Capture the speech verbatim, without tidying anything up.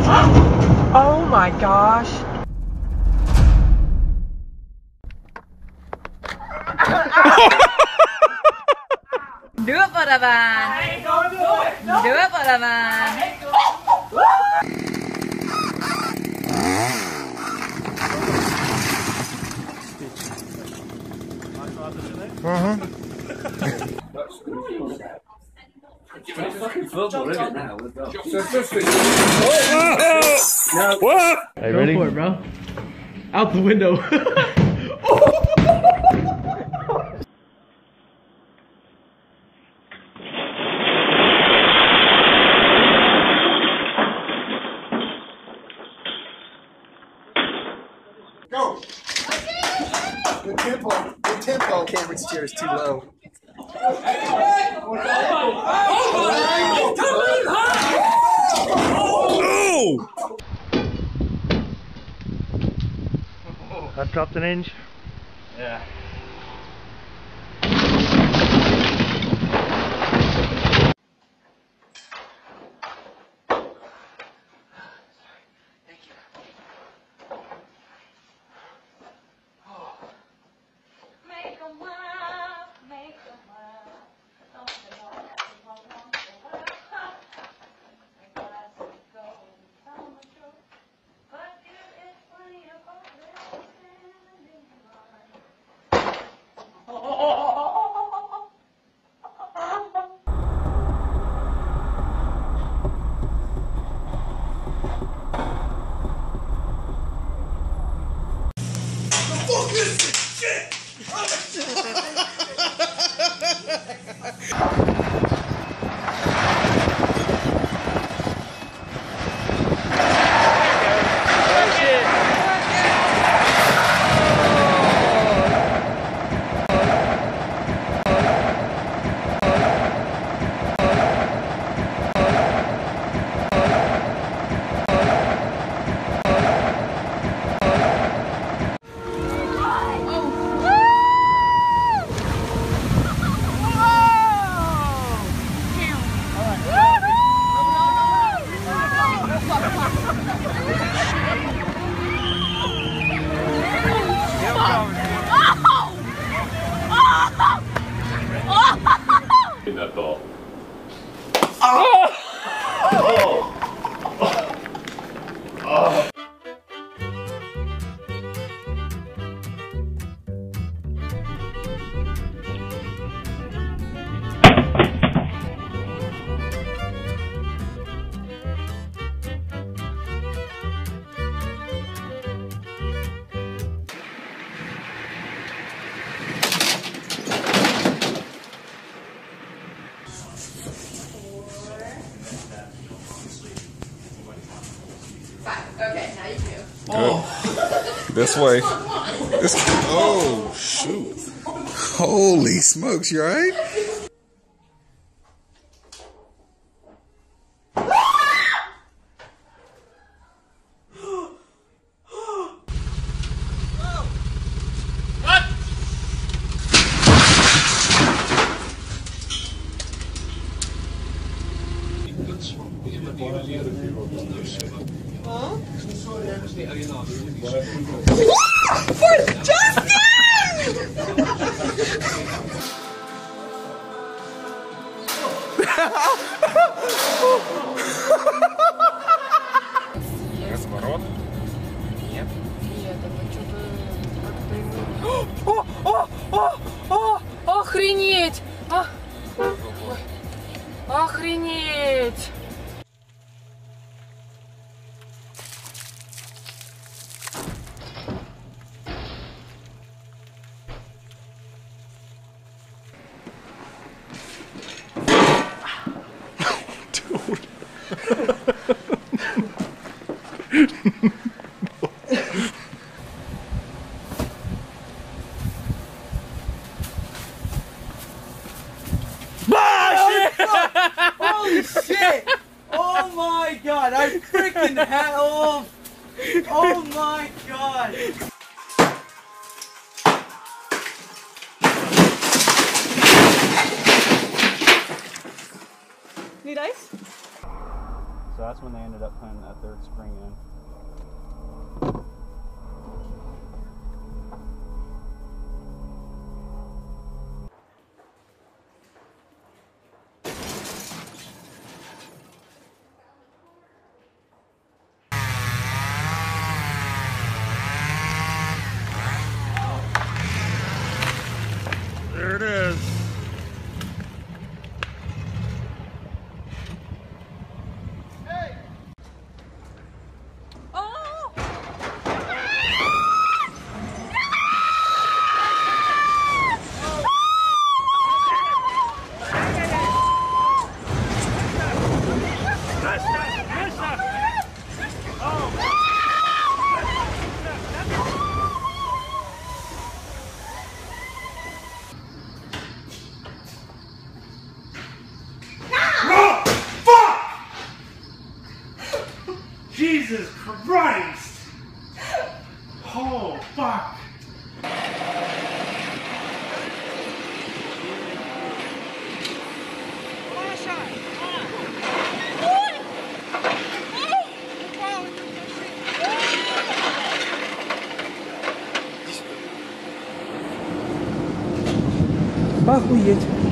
Oh my gosh. Do it for the van. Hey, don't do it. No. Do it for the van. Uh-huh. Football, isn't it, now? Let's go. No. What? Hey, ready? Go for it, bro. Out the window. Go! The tempo, the tempo. Cameron's chair is too low. Oh! That dropped an inch. Yeah. That ball. Oh! Oh! Oh! Okay, now you do. Oh. This way. This, oh, shoot. Holy smokes, you alright? Разворот. Нет. Нет, это что-то как-то... О, о, о, о, охренеть! А? Охренеть! Holy shit! Oh my god, I freaking had off! Oh my god! Need ice? So that's when they ended up putting that third spring in. There it is. Jesus Christ! Oh, fuck! Охуеть.